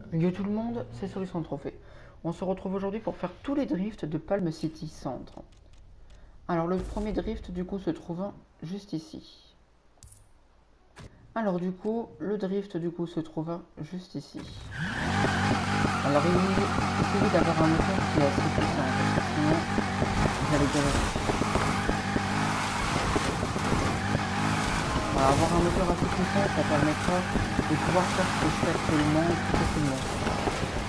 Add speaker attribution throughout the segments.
Speaker 1: Yo tout le monde, c'est Solution Trophée. On se retrouve aujourd'hui pour faire tous les drifts de Palm City Centre. Alors le premier drift du coup se trouve juste ici. Alors du coup, le drift du coup se trouve juste ici. Alors il suffit d'avoir un moteur qui est assez puissant parce que sinon vous allez galérer. Voilà, avoir un moteur assez puissant, ça permettra de pouvoir faire ce que je fais actuellement plus facilement.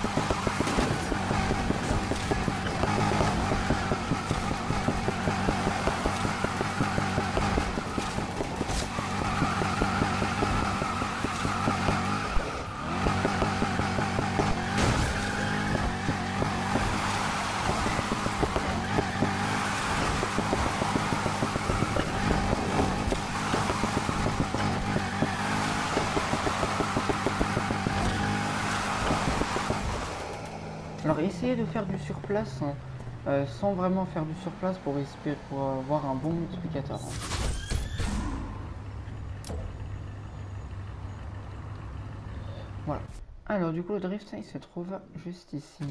Speaker 1: Alors essayez de faire du surplace sans vraiment faire du surplace pour avoir un bon multiplicateur. Voilà. Alors du coup le drift il se trouve juste ici.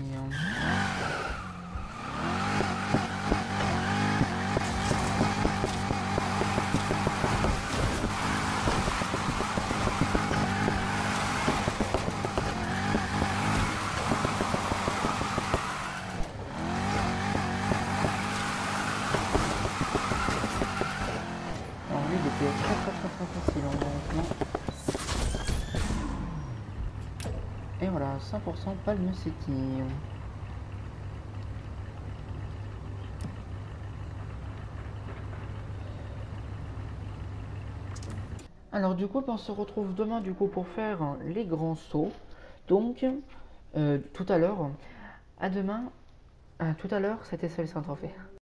Speaker 1: Alors lui il était très facile honnêtement. Et voilà, 100% Palm City. Alors du coup on se retrouve demain du coup pour faire les grands sauts. Donc tout à l'heure, à demain, tout à l'heure c'était Solution Trophée.